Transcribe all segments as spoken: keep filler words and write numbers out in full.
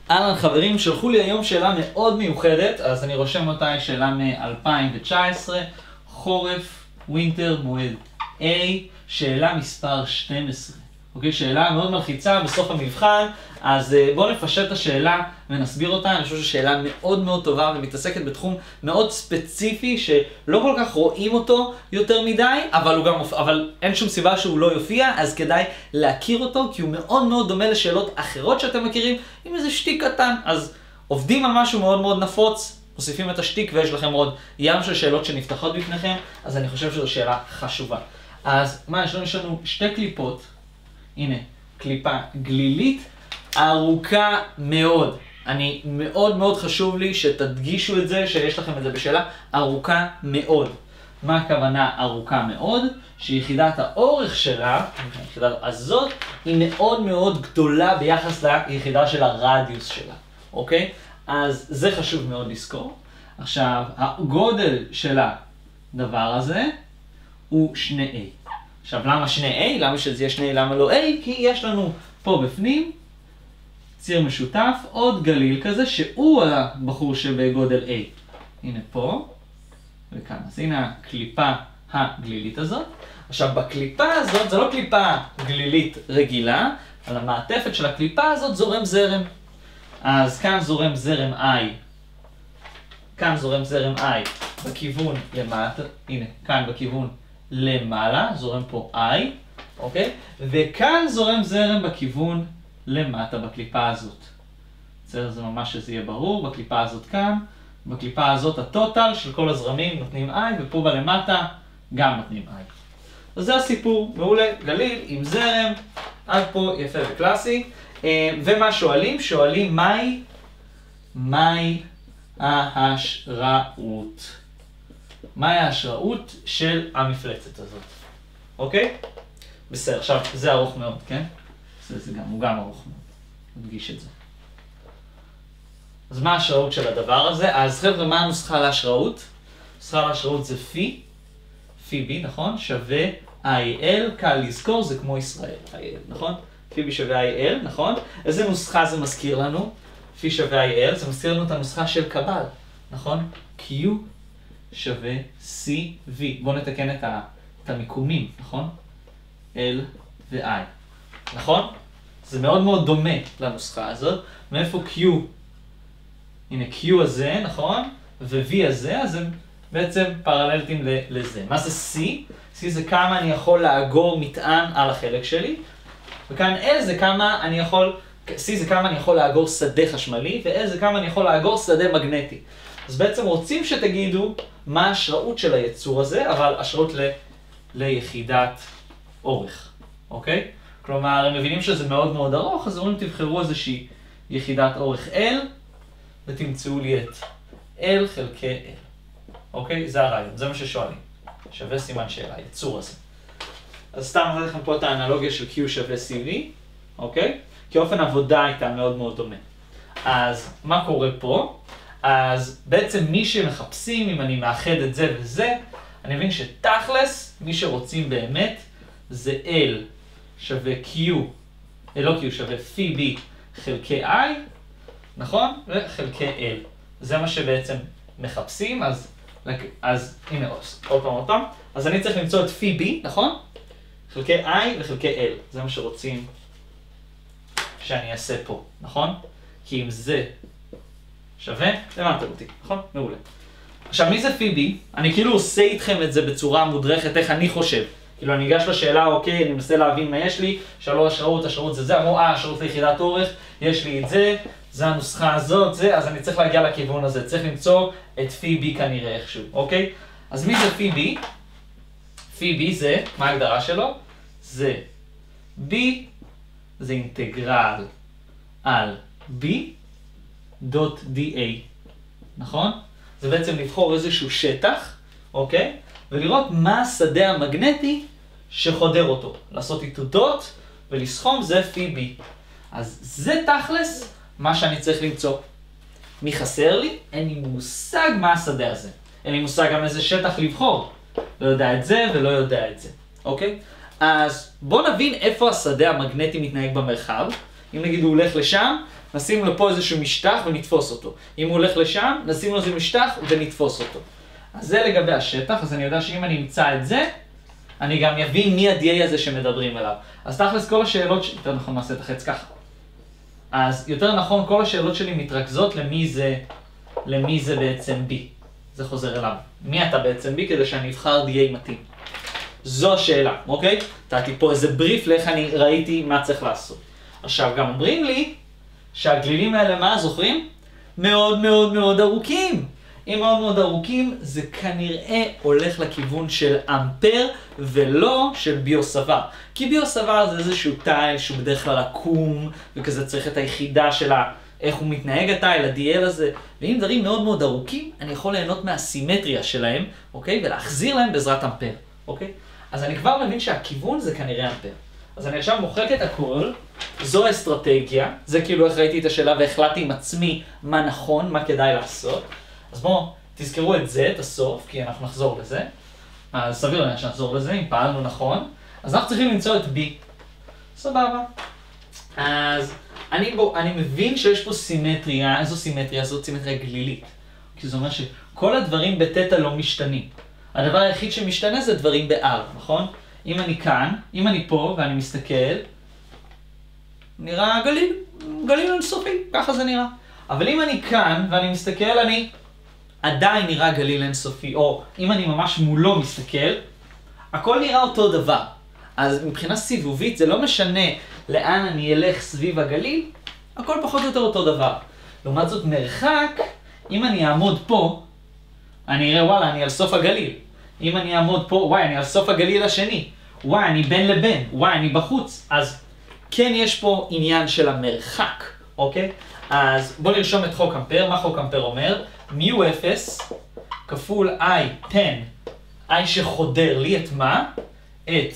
אהלן חברים, שלחו לי היום שאלה מאוד מיוחדת, אז אני רושם אותה, היא שאלה מ-אלפיים תשע עשרה, חורף, ווינטר, מועד A, שאלה מספר שתים עשרה. אוקיי, שאלה מאוד מלחיצה בסוף המבחן, אז בואו נפשט את השאלה ונסביר אותה. אני חושב ששאלה מאוד מאוד טובה ומתעסקת בתחום מאוד ספציפי שלא כל כך רואים אותו יותר מדי, אבל, הוא גם, אבל אין שום סיבה שהוא לא יופיע, אז כדאי להכיר אותו כי הוא מאוד מאוד דומה לשאלות אחרות שאתם מכירים עם איזה שטיק קטן. אז עובדים על משהו מאוד מאוד נפוץ, מוסיפים את השטיק ויש לכם עוד ים של שאלות שנפתחות בפניכם, אז אני חושב שזו שאלה חשובה. אז מה, יש לנו, יש לנו שתי קליפות. הנה, קליפה גלילית ארוכה מאוד. אני מאוד מאוד חשוב לי שתדגישו את זה, שיש לכם את זה בשאלה ארוכה מאוד. מה הכוונה ארוכה מאוד? שיחידת האורך שלה, היחידה הזאת, היא מאוד מאוד גדולה ביחס ליחידה של הרדיוס שלה. אוקיי? אז זה חשוב מאוד לזכור. עכשיו, הגודל של הדבר הזה הוא שני A. עכשיו, למה שני A? למה שזה יהיה שני A? למה לא A? כי יש לנו פה בפנים ציר משותף, עוד גליל כזה, שהוא הבחור שבגודל A. הנה פה, וכאן. אז הנה הקליפה הגלילית הזאת. עכשיו, בקליפה הזאת, זו לא קליפה גלילית רגילה, על המעטפת של הקליפה הזאת זורם זרם. אז כאן זורם זרם I. כאן זורם זרם I בכיוון למטה. הנה, כאן בכיוון למעלה, זורם פה I, אוקיי? וכאן זורם זרם בכיוון למטה בקליפה הזאת. בסדר, זה ממש שזה יהיה ברור, בקליפה הזאת כאן, בקליפה הזאת הטוטל של כל הזרמים נותנים I, ופה בלמטה גם נותנים I. אז זה הסיפור, מעולה, גליל עם זרם, עד פה יפה וקלאסי. ומה שואלים? שואלים מהי? מהי ההשראות? מהי ההשראות של המפלצת הזאת? אוקיי? בסדר, עכשיו זה ארוך מאוד, כן? זה, זה גם, הוא גם ארוך מאוד. נדגיש את זה. אז מה ההשראות של הדבר הזה? אז חבר'ה, מה הנוסחה להשראות? נוסחה להשראות זה פי, פי בי, נכון? שווה איי אל, קל לזכור, זה כמו ישראל, איי אל, נכון? פי בי שווה איי אל, נכון? איזה נוסחה זה מזכיר לנו? פי שווה איי אל, זה מזכיר לנו את הנוסחה של קבל, נכון? Q שווה סי וי. בואו נתקן את, ה, את המיקומים, נכון? L ו-I. נכון? זה מאוד מאוד דומה לנוסחה הזאת. מאיפה Q? הנה Q הזה, נכון? ו-V הזה, אז הם בעצם פרללתיים לזה. מה זה C? C זה כמה אני יכול לאגור מטען על החלק שלי. וכאן L זה כמה אני יכול, C זה כמה אני יכול לאגור שדה חשמלי, ו-L זה כמה אני יכול לאגור שדה מגנטי. אז בעצם רוצים שתגידו מה ההשראות של היצור הזה, אבל השראות ל... ליחידת אורך, אוקיי? כלומר, הם מבינים שזה מאוד מאוד ארוך, אז אומרים תבחרו איזושהי יחידת אורך L, ותמצאו לי את L חלקי L. אוקיי? זה הרעיון, זה מה ששואלים. שווה סימן שאלה, היצור הזה. אז סתם נראה לכם פה את האנלוגיה של Q שווה סי וי, אוקיי? כי אופן עבודה הייתה מאוד מאוד דומה. אז מה קורה פה? אז בעצם מי שמחפשים, אם אני מאחד את זה וזה, אני מבין שתכלס, מי שרוצים באמת, זה L שווה Q, לא Q שווה פי בי חלקי I, נכון? וחלקי L. זה מה שבעצם מחפשים, אז, אז הנה עוד פעם עוד פעם. אז אני צריך למצוא את פי בי, נכון? חלקי I וחלקי L. זה מה שרוצים שאני אעשה פה, נכון? כי אם זה שווה, הבנתם אותי, נכון? מעולה. עכשיו, מי זה פי בי? אני כאילו עושה איתכם את זה בצורה מודרכת, איך אני חושב. כאילו, אני אגש לשאלה, אוקיי, אני מנסה להבין מה יש לי, שלוש השראות, השראות זה זה, אמרו, אה, השראות ליחידת אורך, יש לי את זה, זה הנוסחה הזאת, זה, אז אני צריך להגיע לכיוון הזה, צריך למצוא את פי בי כנראה איכשהו, אוקיי? אז מי זה פי בי? פי בי זה, מה ההגדרה שלו? זה B, זה אינטגרל על B, דוט די איי, נכון? זה בעצם לבחור איזשהו שטח, אוקיי? ולראות מה השדה המגנטי שחודר אותו. לעשות איתו דוט ולסכום זה פי בי. אז זה תכלס מה שאני צריך למצוא. מי חסר לי? אין לי מושג מה השדה הזה. אין לי מושג גם איזה שטח לבחור. לא יודע את זה ולא יודע את זה, אוקיי? אז בואו נבין איפה השדה המגנטי מתנהג במרחב. אם נגיד הוא הולך לשם, נשים לו פה איזשהו משטח ונתפוס אותו. אם הוא הולך לשם, נשים לו איזה משטח ונתפוס אותו. אז זה לגבי השטח, אז אני יודע שאם אני אמצא את זה, אני גם אבין מי ה-די איי הזה שמדברים עליו. אז תכלס כל השאלות, ש... יותר נכון נעשה את החץ ככה. אז יותר נכון, כל השאלות שלי מתרכזות למי זה, למי זה בעצם B. זה חוזר אליו. מי אתה בעצם B כדי שאני אבחר די איי מתאים. זו השאלה, אוקיי? נתתי פה איזה בריף לאיך אני ראיתי מה צריך לעשות. עכשיו גם אומרים לי שהגלילים האלה, מה זוכרים? מאוד מאוד מאוד ארוכים. אם מאוד מאוד ארוכים, זה כנראה הולך לכיוון של אמפר ולא של ביוסבר. כי ביוסבר זה איזשהו טייל שהוא בדרך כלל עקום, וכזה צריך את היחידה שלה, איך הוא מתנהג הטייל, ה-די אל הזה. ואם דברים מאוד מאוד ארוכים, אני יכול ליהנות מהסימטריה שלהם, אוקיי? ולהחזיר להם בעזרת אמפר, אוקיי? אז אני כבר מבין שהכיוון זה כנראה אמפר. אז אני עכשיו מוחק את הכל, זו אסטרטגיה, זה כאילו איך ראיתי את השאלה והחלטתי עם עצמי מה נכון, מה כדאי לעשות. אז בואו תזכרו את זה, את הסוף, כי אנחנו נחזור לזה. אז סביר לנו שנחזור לזה, אם פעלנו נכון. אז אנחנו צריכים למצוא את B. סבבה. אז אני, בוא, אני מבין שיש פה סימטריה, איזו סימטריה? זאת סימטריה גלילית. כי זה אומר שכל הדברים בתטא לא משתנים. הדבר היחיד שמשתנה זה דברים ב-R, נכון? אם אני כאן, אם אני פה ואני מסתכל, נראה גליל, גליל אינסופי, ככה זה נראה. אבל אם אני כאן ואני מסתכל, אני עדיין נראה גליל אינסופי, או אם אני ממש מולו מסתכל, הכל נראה אותו דבר. אז מבחינה סיבובית זה לא משנה לאן אני אלך סביב הגליל, הכל פחות או יותר אותו דבר. לעומת זאת מרחק, אם אני אעמוד פה, אני אראה וואלה, אני על סוף הגליל. אם אני אעמוד פה, וואי, אני על סוף הגליל השני. וואי, אני בין לבין, וואי, אני בחוץ. אז כן יש פה עניין של המרחק, אוקיי? אז בואו נרשום את חוק אמפר. מה חוק אמפר אומר? מיו אפס כפול I פן, I שחודר לי את מה? את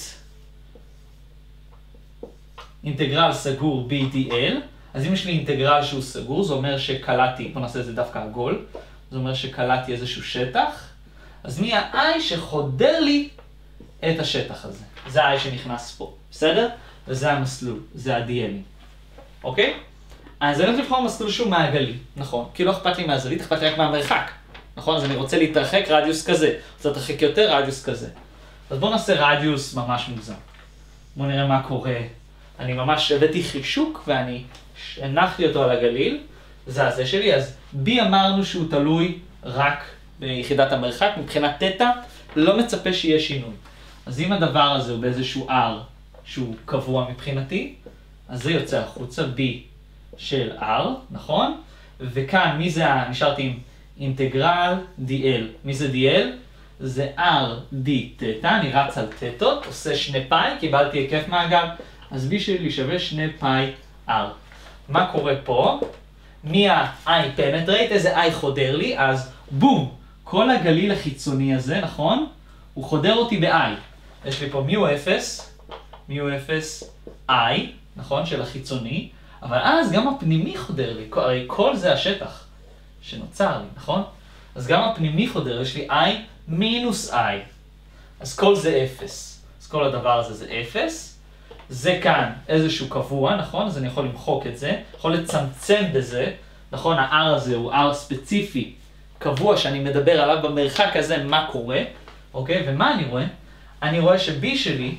אינטגרל סגור בי די אל. אז אם יש לי אינטגרל שהוא סגור, זה אומר שקלטתי, בוא נעשה את זה דווקא עגול, זה אומר שקלטתי איזשהו שטח. אז מי ה-I שחודר לי את השטח הזה? זה ה-I שנכנס פה, בסדר? וזה המסלול, זה ה-די אל. אוקיי? אז אני הולך לבחור מסלול שהוא מעגלי, נכון? כי לא אכפת לי מהזווית, אכפת לי רק מהמרחק. נכון? אז אני רוצה להתרחק רדיוס כזה. רוצה להתרחק יותר רדיוס כזה. אז בואו נעשה רדיוס ממש מוגזם. בואו נראה מה קורה. אני ממש הבאתי חישוק ואני הנחתי אותו על הגליל. זה הזה שלי. אז B אמרנו שהוא תלוי רק ביחידת המרחק. מבחינת תטא לא מצפה שיהיה שינוי. אז אם הדבר הזה הוא באיזשהו R שהוא קבוע מבחינתי, אז זה יוצא החוצה B של R, נכון? וכאן מי זה, נשארתי עם אינטגרל די אל. מי זה די אל? זה R די תטא, אני רץ על תטות, עושה שני פאי, קיבלתי היקף מעגל, אז B שלי שווה שני פאי R. מה קורה פה? מי ה-I penetrate, איזה I חודר לי? אז בום, כל הגליל החיצוני הזה, נכון? הוא חודר אותי ב-I. יש לי פה מיו אפס, מיו אפס I, נכון? של החיצוני, אבל אז גם הפנימי חודר לי, הרי כל זה השטח שנוצר לי, נכון? אז גם הפנימי חודר, יש לי I מינוס I. אז כל זה אפס. אז כל הדבר הזה זה אפס. זה כאן איזשהו קבוע, נכון? אז אני יכול למחוק את זה, יכול לצמצם בזה, נכון? ה-R הזה הוא R ספציפי, קבוע שאני מדבר עליו במרחק הזה, מה קורה, אוקיי? ומה אני רואה? אני רואה ש-B שלי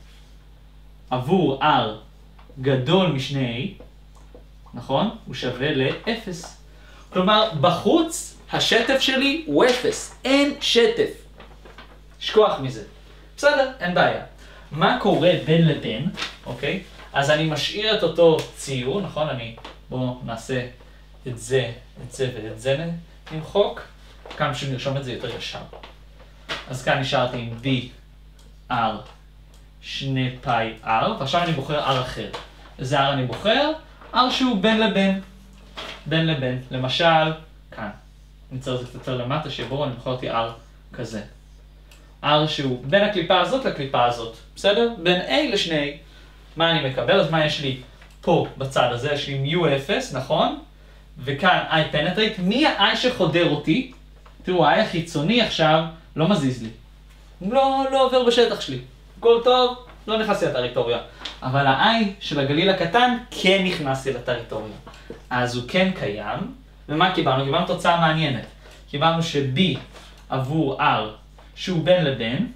עבור R גדול משני A, נכון? הוא שווה ל-אפס. כלומר, בחוץ השטף שלי הוא אפס. אין שטף. שכוח מזה. בסדר, אין בעיה. מה קורה בין לבין, אוקיי? אז אני משאיר את אותו ציור, נכון? אני, בואו נעשה את זה, את זה ואת זה נמחוק. כאן פשוט נרשום את זה יותר ישר. אז כאן נשארתי עם B, R, שני פאי R, ועכשיו אני בוחר R אחר. איזה R אני בוחר? R שהוא בין לבין. בין לבין. למשל, כאן. נצטרך את זה קצת יותר למטה, שבו אני בוחר אותי R כזה. R שהוא בין הקליפה הזאת לקליפה הזאת. בסדר? בין A לשני A. מה אני מקבל? אז מה יש לי פה בצד הזה? יש לי מיו אפס, נכון? וכאן I penetrate. מי ה-I שחודר אותי? תראו, ה-I החיצוני עכשיו לא מזיז לי. לא, לא עובר בשטח שלי. הכל טוב, לא נכנס לי לטריטוריה. אבל ה-I של הגליל הקטן כן נכנס לי לטריטוריה. אז הוא כן קיים. ומה קיבלנו? קיבלנו תוצאה מעניינת. קיבלנו ש-B עבור R, שהוא בין לבין,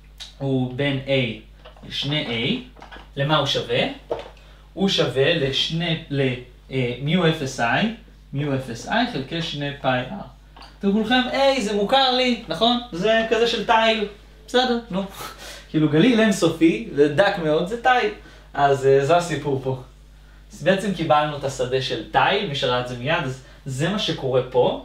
הוא בין A לשני A, למה הוא שווה? הוא שווה לשני, ל-mu אפס i, mu אפס i חלקי שני פאי R. אתם כולכם, A זה מוכר לי, נכון? זה כזה של תיל. בסדר, נו. כאילו גליל אינסופי, זה דק מאוד, זה תיל. אז זה הסיפור פה. אז בעצם קיבלנו את השדה של תיל, מי שראה את זה מיד, אז זה מה שקורה פה.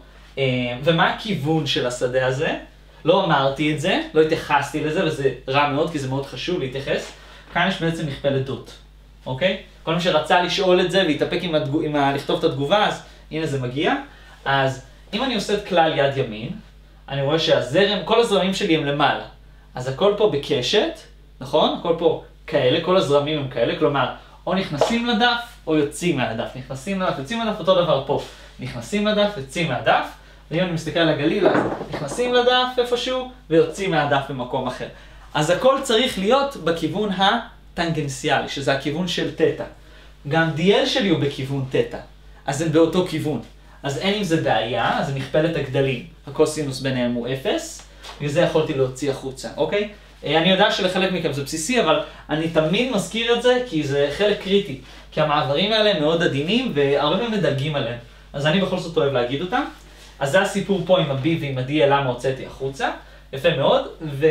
ומה הכיוון של השדה הזה? לא אמרתי את זה, לא התייחסתי לזה, וזה רע מאוד, כי זה מאוד חשוב להתייחס. כאן יש בעצם מכפלת דוט, אוקיי? כל מי שרצה לשאול את זה והתאפק עם, הדגו, עם ה... לכתוב את התגובה, אז הנה זה מגיע. אז אם אני עושה את כלל יד ימין, אני רואה שהזרם, כל הזרמים שלי הם למעלה. אז הכל פה בקשת, נכון? הכל פה כאלה, כל הזרמים הם כאלה, כלומר, או נכנסים לדף, או יוצאים מהדף. נכנסים לדף, יוצאים מהדף, אותו דבר פה. נכנסים לדף, יוצאים מהדף, ואם אני מסתכל על הגליל, אז נכנסים לדף איפשהו, ויוצאים מהדף במקום אחר. אז הכל צריך להיות בכיוון הטנגנציאלי, שזה הכיוון של תטא. גם די אל שלי הוא בכיוון תטא, אז הם באותו כיוון. אז אין עם זה בעיה, אז מכפלת הגדלים, הקוסינוס ביניהם הוא אפס, וזה יכולתי להוציא החוצה, אוקיי? אני יודע שלחלק מכם זה בסיסי, אבל אני תמיד מזכיר את זה כי זה חלק קריטי. כי המעברים האלה הם מאוד עדינים והרבה מהם מדלגים עליהם. אז אני בכל זאת אוהב להגיד אותם. אז זה הסיפור פה עם ה-B ועם ה-D למה הוצאתי החוצה. יפה מאוד.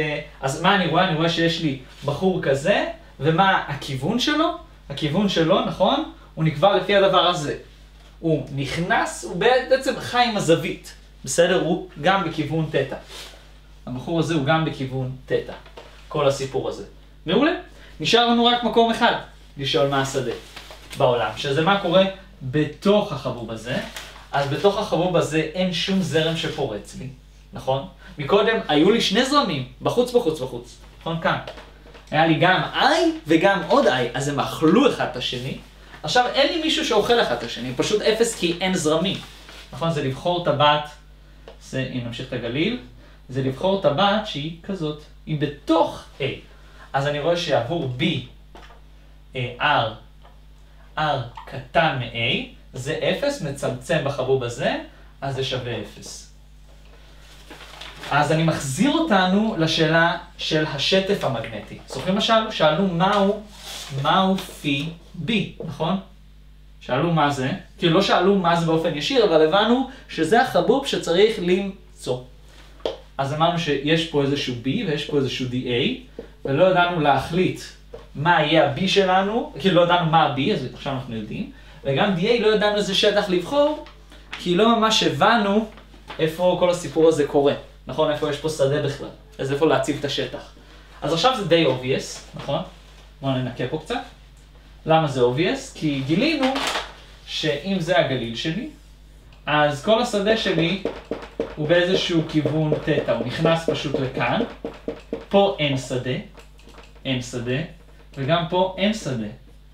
אז מה אני רואה? אני רואה שיש לי בחור כזה, ומה הכיוון שלו? הכיוון שלו, נכון? הוא נקבע לפי הדבר הזה. הוא נכנס, הוא בעצם חי עם הזווית. בסדר? הוא גם בכיוון תטא. הבחור הזה הוא גם בכיוון תטא. כל הסיפור הזה. מעולה. נשאר לנו רק מקום אחד לשאול מה השדה בעולם, שזה מה קורה בתוך החבוב הזה. אז בתוך החבוב הזה אין שום זרם שפורץ לי, נכון? מקודם היו לי שני זרמים, בחוץ, בחוץ, בחוץ. נכון? כאן. היה לי גם I וגם עוד I, אז הם אכלו אחד את השני. עכשיו אין לי מישהו שאוכל אחד את השני, פשוט אפס כי אין זרמים. נכון? זה לבחור טבעת, זה, אם נמשיך את הגליל, זה לבחור טבעת שהיא כזאת, היא בתוך A. אז אני רואה שעבור B, R, R קטן מ-A, זה אפס, מצמצם בחבוב הזה, אז זה שווה אפס. אז אני מחזיר אותנו לשאלה של השטף המגנטי. זוכרים מה שאלו? שאלו מהו, מהו פי B, נכון? שאלו מה זה, כאילו לא שאלו מה זה באופן ישיר, אבל הבנו שזה החבוב שצריך למצוא. אז אמרנו שיש פה איזשהו B ויש פה איזשהו די איי, ולא ידענו להחליט מה יהיה ה-B שלנו, כאילו לא ידענו מה ה-B, אז עכשיו אנחנו יודעים, וגם די איי לא ידענו איזה שטח לבחור, כי לא ממש הבנו איפה כל הסיפור הזה קורה, נכון? איפה יש פה שדה בכלל, אז איפה להציב את השטח. אז עכשיו זה די obvious, נכון? בואו ננקה פה קצת. למה זה obvious? כי גילינו שאם זה הגליל שלי, אז כל השדה שלי הוא באיזשהו כיוון תטא, הוא נכנס פשוט לכאן. פה אין שדה, אין שדה, וגם פה אין שדה.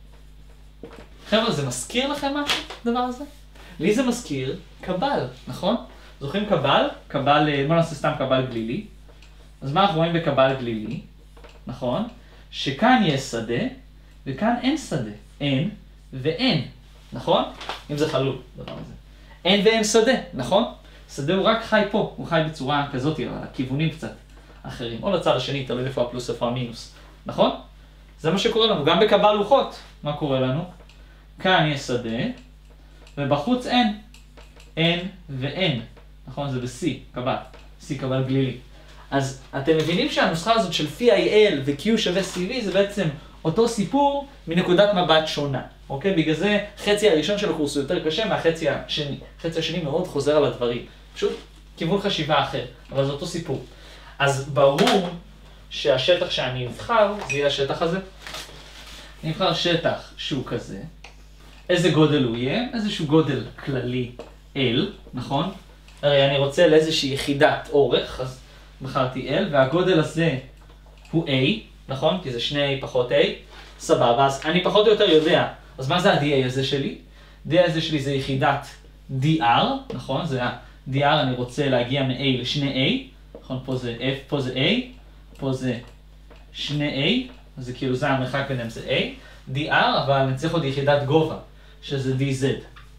חבר'ה, זה מזכיר לכם משהו, הדבר הזה? לי זה מזכיר קבל, נכון? זוכרים קבל? קבל, בוא נעשה סתם קבל גלילי. אז מה אנחנו רואים בקבל גלילי? נכון? שכאן יש שדה, וכאן אין שדה. אין ואין, נכון? אם זה חלול, דבר הזה. אין ואין שדה, נכון? שדה הוא רק חי פה, הוא חי בצורה כזאת, אבל הכיוונים קצת אחרים. או לצד השני, תלוי איפה הפלוס איפה המינוס, נכון? זה מה שקורה לנו, גם בקבל לוחות. מה קורה לנו? כאן יש שדה, ובחוץ אין. אין ואין. נכון? זה ב-C, קבל. C קבל גלילי. אז אתם מבינים שהנוסחה הזאת של פי איי אל ו-Q שווה סי וי זה בעצם אותו סיפור מנקודת מבט שונה. אוקיי? בגלל זה חצי הראשון של הקורס הוא יותר קשה מהחצי השני. חצי השני מאוד חוזר על הדברים. פשוט כיוון חשיבה אחר, אבל זה אותו סיפור. אז ברור שהשטח שאני אבחר, זה יהיה השטח הזה. אני אבחר שטח שהוא כזה. איזה גודל הוא יהיה? איזשהו גודל כללי L, נכון? הרי אני רוצה לאיזושהי יחידת אורך, אז בחרתי L, והגודל הזה הוא A, נכון? כי זה שני פחות A. סבבה, אז אני פחות או יותר יודע. אז מה זה ה-די איי הזה שלי? די איי הזה שלי זה יחידת די אר, נכון? זה ה-די אר, אני רוצה להגיע מ-A ל-שני A. נכון, פה זה F, פה זה A, פה זה שני A, אז זה כאילו זה המרחק ביניהם זה A. די אר, אבל אני צריך עוד יחידת גובה, שזה די זד,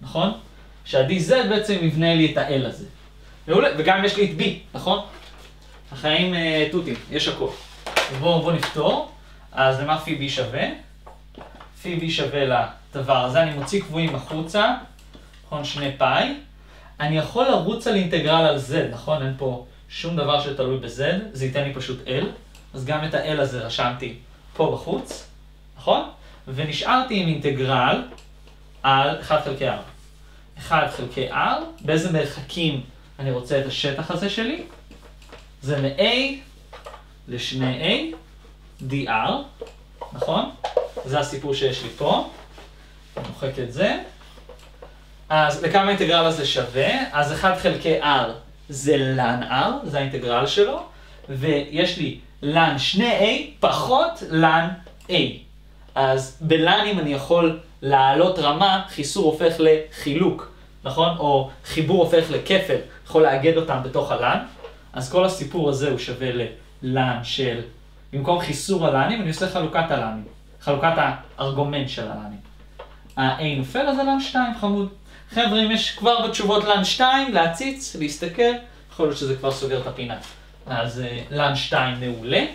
נכון? שה-די זד בעצם יבנה לי את ה-L הזה. מעולה, וגם יש לי את B, נכון? החיים uh, תותים, יש הכל. בואו בוא נפתור. אז למה פי B שווה? פי B שווה לדבר הזה, אני מוציא קבועים החוצה, נכון? שני פאי. אני יכול לרוץ על אינטגרל על Z, נכון? אין פה שום דבר שתלוי ב-Z, זה ייתן לי פשוט L. אז גם את ה-L הזה רשמתי פה בחוץ, נכון? ונשארתי עם אינטגרל על אחד חלקי R. אחד חלקי R, באיזה מרחקים אני רוצה את השטח הזה שלי? זה מ-A ל-שני A, די אר, נכון? זה הסיפור שיש לי פה. אני מוחק את זה. אז לכמה האינטגרל הזה שווה? אז אחד חלקי R זה לן R, זה האינטגרל שלו, ויש לי לן שני A פחות לן A. אז בלנים אני יכול לעלות רמה, חיסור הופך לחילוק, נכון? או חיבור הופך לכפל, יכול לאגד אותם בתוך הלן. אז כל הסיפור הזה הוא שווה ללן של, במקום חיסור הלנים, אני עושה חלוקת הלנים, חלוקת הארגומנט של הלנים. ה-A נופל, אז הלן שתיים, חמוד. חבר'ה, אם יש כבר בתשובות לן שתיים, להציץ, להסתכל, יכול להיות שזה כבר סוגר את הפינה. אז לן שתיים מעולה.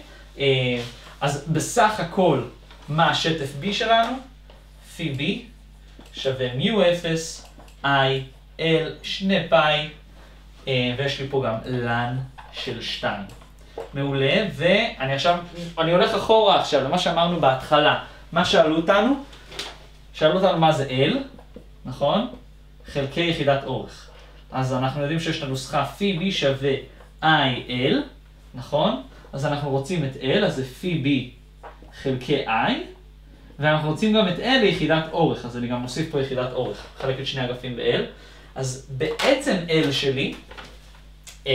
אז בסך הכל, מה השטף B שלנו? פי B שווה מיו אפס, I, L, שני פאי, ויש לי פה גם לן של שתיים. מעולה, ואני עכשיו, אני הולך אחורה עכשיו למה שאמרנו בהתחלה. מה שאלו אותנו? שאלו אותנו מה זה L, נכון? חלקי יחידת אורך. אז אנחנו יודעים שיש לנו נוסחה פי B שווה I, L, נכון? אז אנחנו רוצים את L, אז זה פי B חלקי I, ואנחנו רוצים גם את L ליחידת אורך, אז אני גם מוסיף פה יחידת אורך, חלק את שני אגפים ב-L. אז בעצם L שלי, L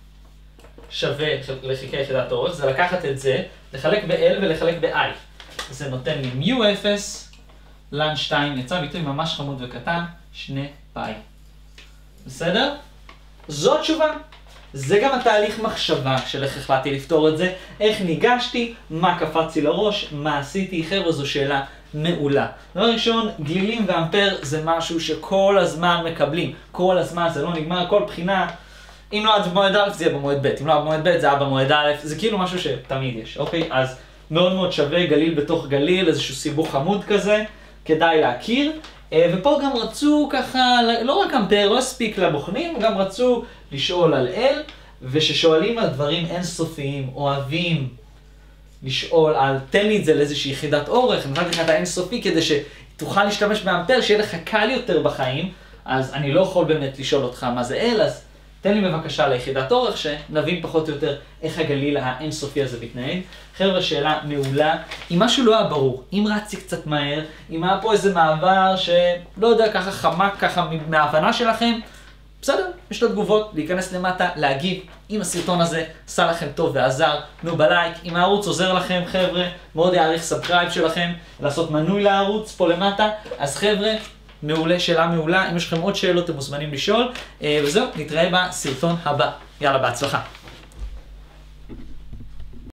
שווה לחלקי יחידת אורך, זה לקחת את זה, לחלק ב-L ולחלק ב-I. זה נותן לי מיו אפס, לן שתיים, יצא ביטוי ממש חמוד וקטן, שני פאי. בסדר? זו תשובה. זה גם התהליך מחשבה של איך החלטתי לפתור את זה, איך ניגשתי, מה קפצתי לראש, מה עשיתי. חבר'ה, זו שאלה מעולה. דבר ראשון, גלילים ואמפר זה משהו שכל הזמן מקבלים. כל הזמן, זה לא נגמר, כל בחינה. אם לא היה במועד א' זה יהיה במועד ב', אם לא היה במועד ב' זה היה במועד א', זה כאילו משהו שתמיד יש, אוקיי? אז מאוד מאוד שווה, גליל בתוך גליל, איזשהו סיבוך חמוד כזה, כדאי להכיר. ופה גם רצו ככה, לא רק אמפר, לא הספיק לבוחנים, גם רצו לשאול על L, וששואלים על דברים אינסופיים, אוהבים לשאול על, תן לי את זה לאיזושהי יחידת אורך, נתתי לך את האינסופי כדי שתוכל להשתמש באמפר, שיהיה לך קל יותר בחיים, אז אני לא יכול באמת לשאול אותך מה זה L, אז תן לי בבקשה ליחידת אורך, שנבין פחות או יותר איך הגליל האינסופי הזה מתנהג. חבר'ה, שאלה מעולה. אם משהו לא היה ברור, אם רצי קצת מהר, אם היה פה איזה מעבר שלא יודע, ככה חמק, ככה מההבנה שלכם, בסדר, יש לו תגובות, להיכנס למטה, להגיב. אם הסרטון הזה עשה לכם טוב ועזר, תנו בלייק. אם הערוץ עוזר לכם, חבר'ה, מאוד יעריך סאבסקרייב שלכם, לעשות מנוי לערוץ פה למטה. אז חבר'ה, מעולה, שאלה מעולה. אם יש לכם עוד שאלות, אתם מוזמנים לשאול. וזהו, נתראה בסרטון הבא. יאללה, בהצלחה.